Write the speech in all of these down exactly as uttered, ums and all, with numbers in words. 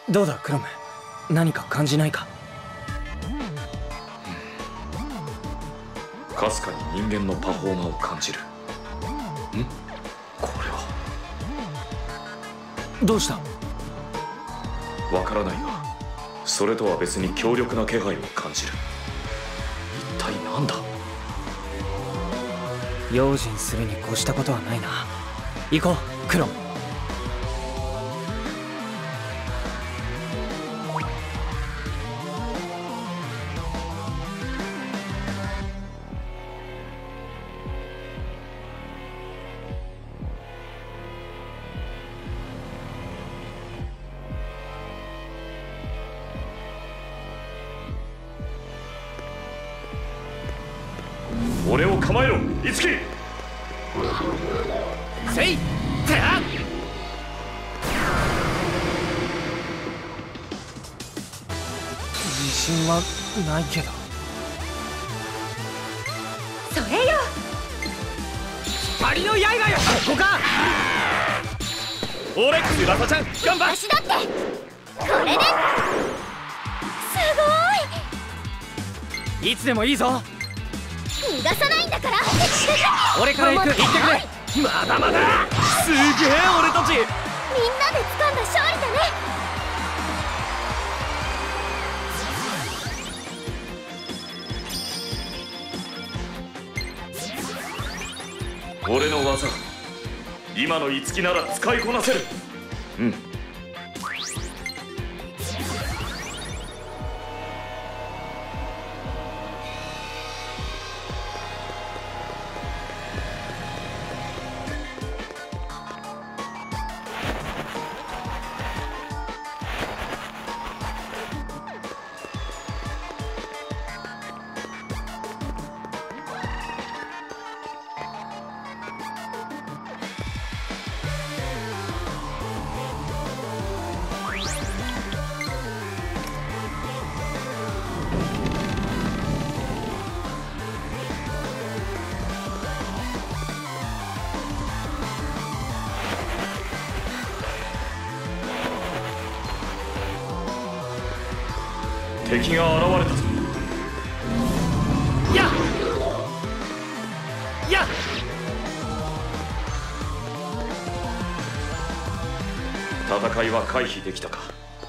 どうだクロム、何か感じないか？ かすかに人間のパフォーマーを感じる。ん？これはどうした？ わからないが、それとは別に強力な気配を感じる。一体何だ？ 用心するに越したことはないな。行こうクロム。 俺を構えろ、イツキ。 せいてあ自信はないけど。 それよ、 光の刃よ。ここか。俺翼ちゃん頑張っ。 私だってこれですごい。 いつでもいいぞ。 逃がさないんだから。 俺から行く。行ってくれ。まだまだ。すげえ俺たち。 みんなで掴んだ勝利だね。 俺の技、今のイツキなら使いこなせる。うん。敵が現れたぞ。 やっやっ。 戦いは回避できたか？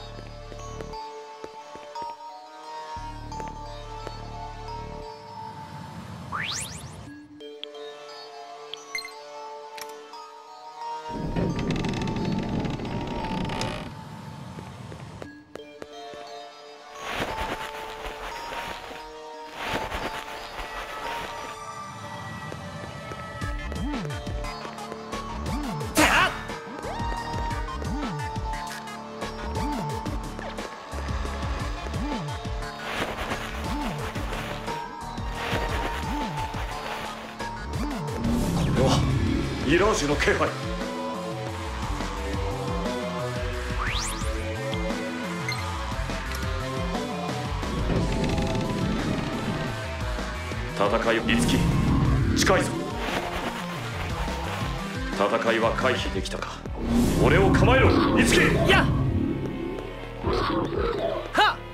ミラージュの気配。戦い、イツキ近いぞ。戦いは回避できたか？俺を構えろ、イツキ。 やっはっ。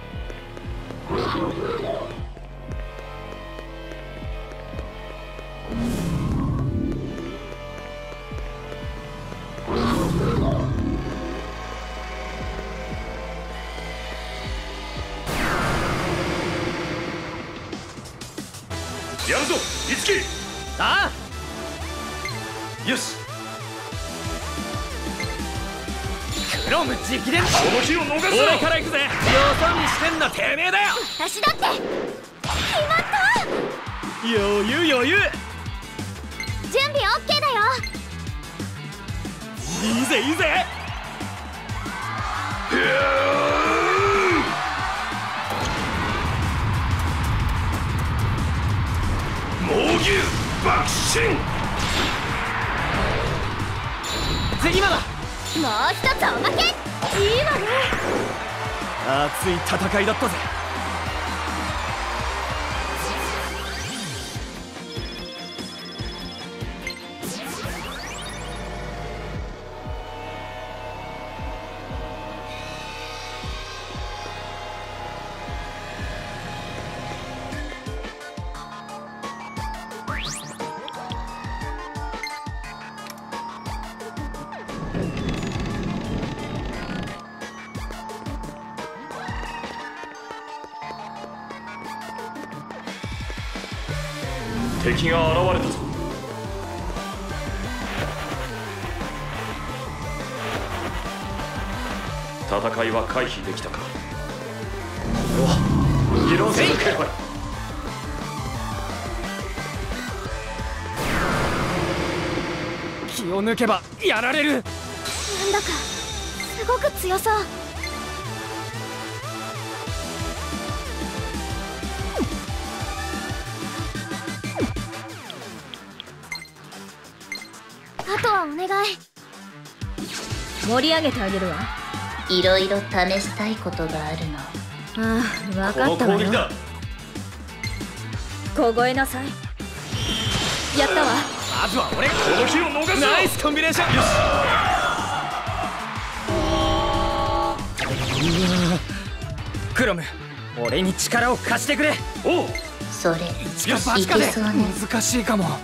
やるぞ、イツキ。 ああ、よし。 クロム直伝。 この日を逃すな。 俺から行くぜ。よそ見してんのてめえだよ。 私だって決まった。 余裕余裕。 準備 オーケー だよ。 いいぜいいぜ。 猛牛爆心。 次まだ。 もう一つおまけ。いいわね。 熱い戦いだったぜ。 敵が現れたぞ。戦いは回避できたか。おっ、色づく気配。 気を抜けばやられる。 なんだかすごく強そう。あとはお願い。 盛り上げてあげるわ。 いろいろ試したいことがあるの。 ああ、分こかったわよ。 の攻撃だ。 凍えなさい。やったわ。 まずは俺が。 この日を逃すな。 ナイスコンビネーション。クロム、俺に力を貸してくれ。 おう。 それ一か八かでいけそうね。 難しいかも。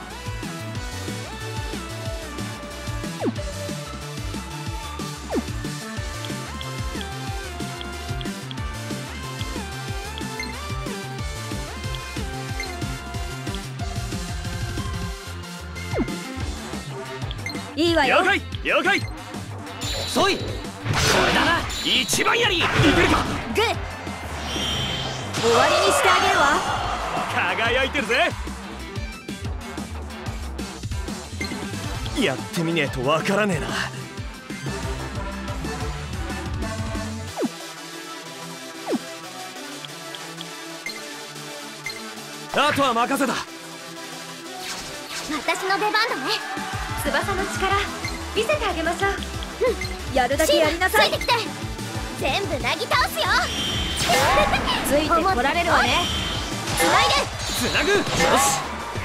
いいわよ。 了解了解。遅い。これだな、一番やり。いけるか。 グッ。終わりにしてあげるわ。 輝いてるぜ。やってみねえとわからねえな。あとは任せだ。 私の出番だね。 翼の力見せてあげましょう。うん、やるだけやりなさい。 ついてきて。全部なぎ倒すよ。 ついてこられるわね。 つないで。 つなぐ。よし。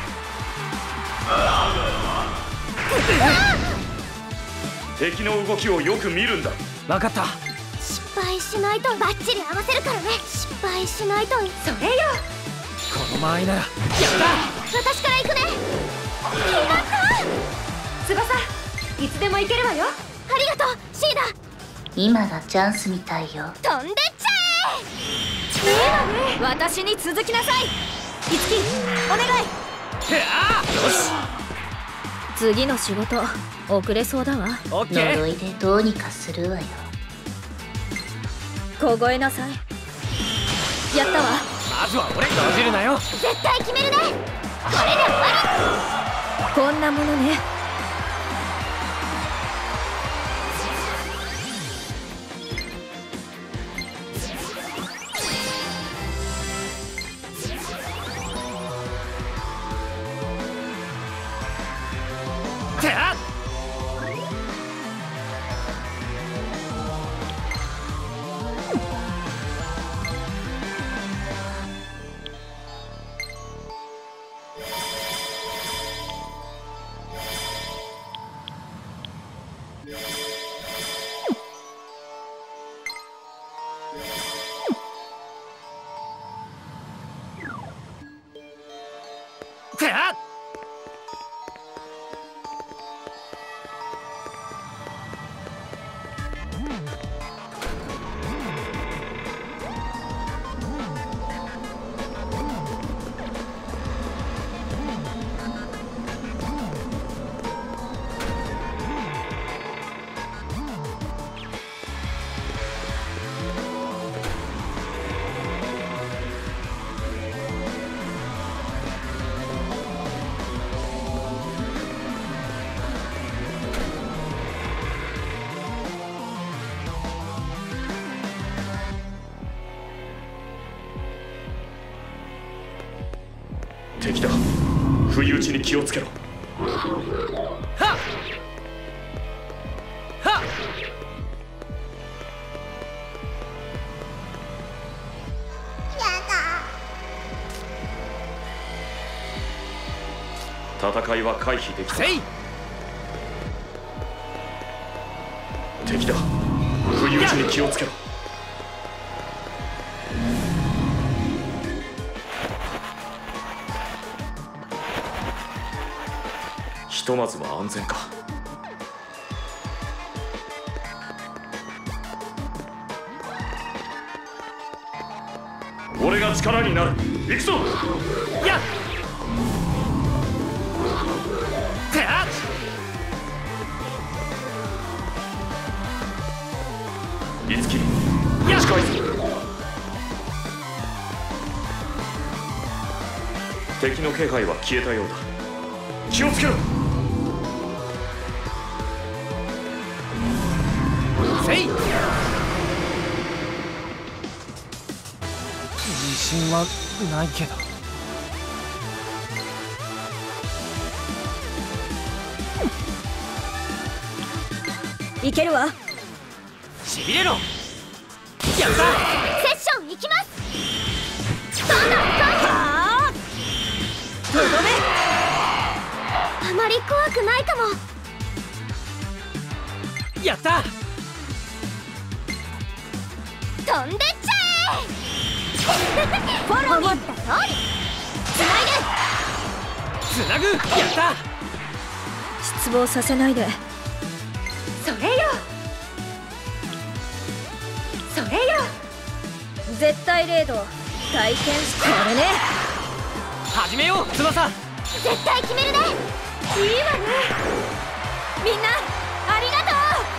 敵の動きをよく見るんだ。 分かった。 失敗しないとバッチリ合わせるからね。失敗しないと。それよ。 この間合いなら。やっ私から行くね。やった翼、いつでも行けるわよ。 ありがとうシーダ。 今がチャンスみたいよ。 飛んでっちゃえ。 いいわね。私に続きなさい。いつき、お願い。 た。よし。 次の仕事遅れそうだわ。 オッケー。 呪いでどうにかするわよ。 凍えなさい。やったわ。 まずは俺。閉じるなよ。 絶対決めるね。これで終わこんなものね。 た。た。 敵だ。不意打ちに気をつけろ。 はっはっ。 戦いは回避できた。 せい。 敵だ。不意打ちに気をつけろ。ひとまずは安全か。俺が力になる。行くぞ。 やっ。 敵の気配は消えたようだ。気をつけろ。 せい。自信はないけど。 いけるわ。 しびれろ。やった。 セッション行きます。どんどん来い。 はあとどめ。 あまり怖くないかも。 やった。 飛んでっちゃえフォロー思った通り。つないで。 つなぐ。やった。 失望させないで。それよそれよ。絶対レード体験しこれね。 始めよう翼。 絶対決めるね。いいわね。みんなありがとう。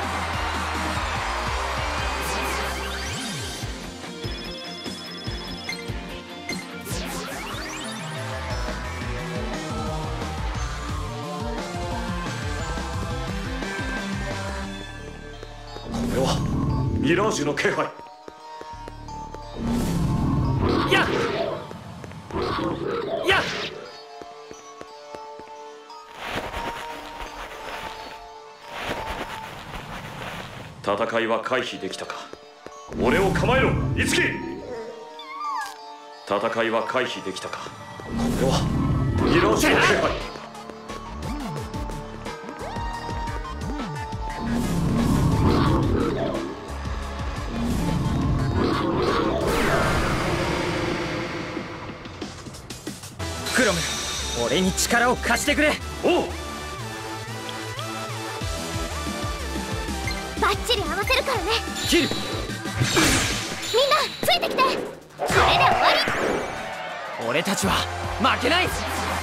これはミラージュの気配。 やっやっ。 戦いは回避できたか。俺を構えろイツキ。戦いは回避できたか。これはミラージュの気配。 クロム、俺に力を貸してくれ。 おう。 バッチリ合わせるからね。 切る。 みんなついてきて。これで終わり。 俺たちは負けない。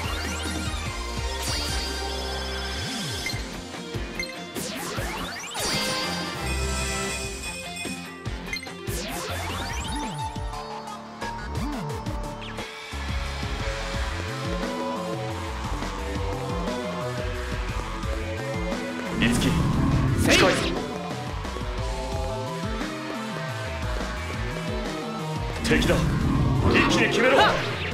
イツキ近いぞ。敵だ。一気に決めろ。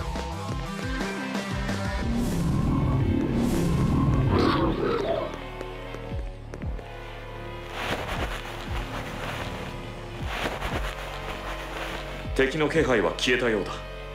敵の気配は消えたようだ。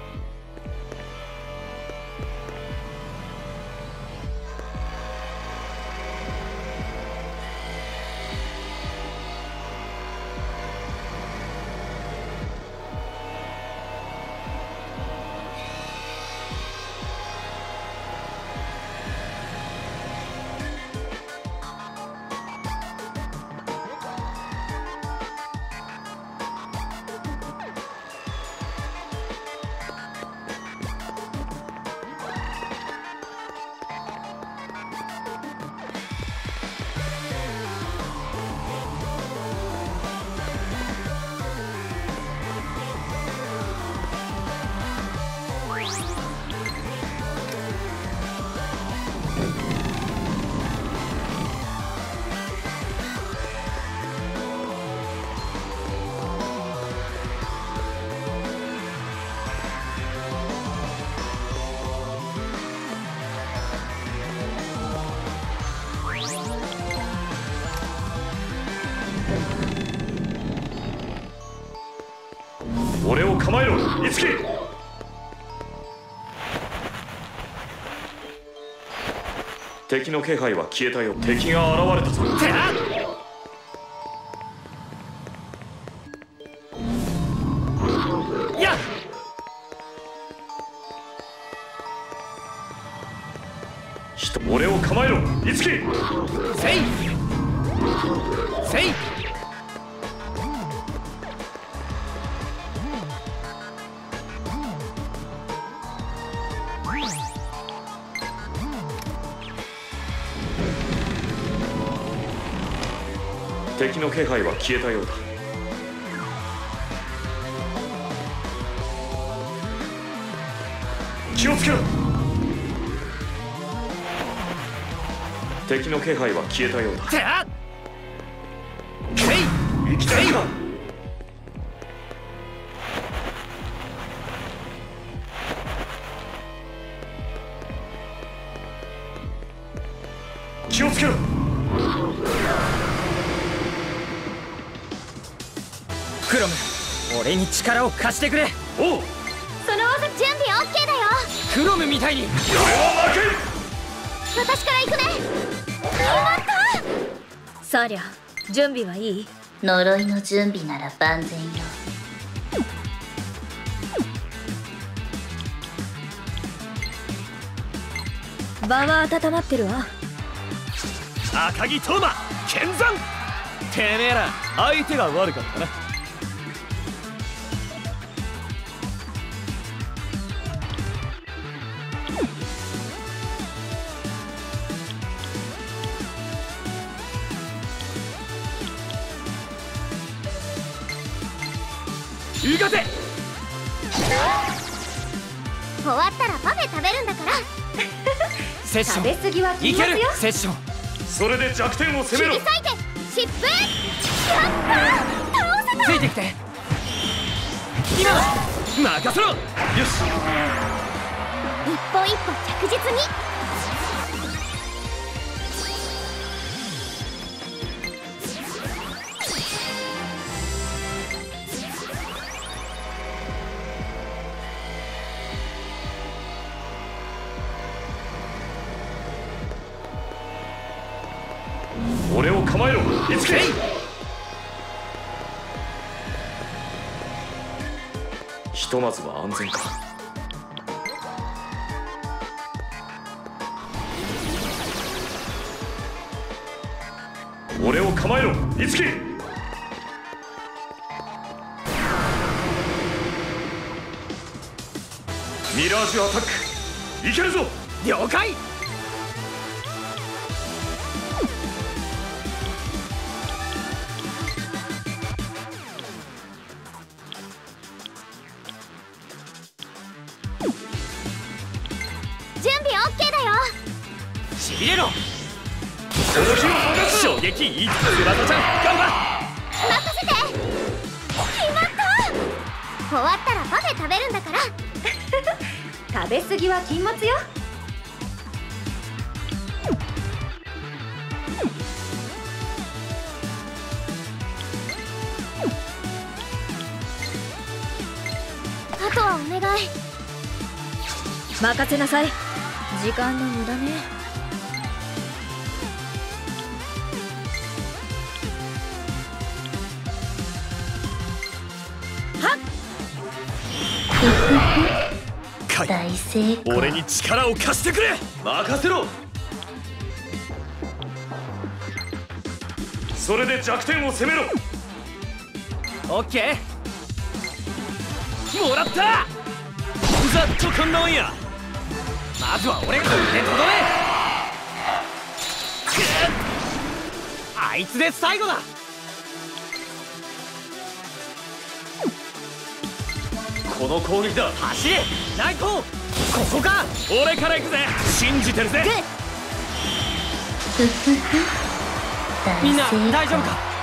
俺を構えろイツキ。敵の気配は消えたよ。敵が現れたぞ。 てな。やっ。 人俺を構えろイツキ。 せいせい。 敵の気配は消えたようだ。気をつけろ。 敵の気配は消えたようだ。 てあっけい行きたいか。気をつけろ。 クロム、俺に力を貸してくれ。 おう、 その技準備 オーケー だよ。 クロムみたいに。 俺は負けん。 私から行くね。決まった。 サーリャ、準備はいい？ 呪いの準備なら万全よ。 場は温まってるわ。 赤城斗真剣山。てめえら相手が悪かったな。行かせ。 終わったらパフェ食べるんだから。 セッション食べ過ぎは禁いける。 物よ。 セッション。 それで弱点を攻めろ。 切り裂いて疾風。やったー、倒せた。 ついてきて。今だ。任せろ。よし。 一歩一歩着実に。 俺を構えろ、いつけ。ひとまずは安全か。俺を構えろ、いつけ。ミラージュアタック、いけるぞ。 了解。 準備 オーケー だよ。 しびれろ。 その日を逃す。 衝撃いい翼ちゃん頑張任せて。決まった。終わったらパフェ食べるんだから。 食べ過ぎは禁物よ。 あとはお願い。 任せなさい。時間の無駄ね。 はっ。カイ、 大成功。 俺に力を貸してくれ。任せろ。 それで弱点を攻めろ。 オッケー。もらった。ざっとこんなもんや。まずは俺がこれでとどめ。あいつで最後だ。この攻撃だ。走れ内藤。ここか。俺から行くぜ。信じてるぜ。 ふふふ。 みんな大成功。 大丈夫か。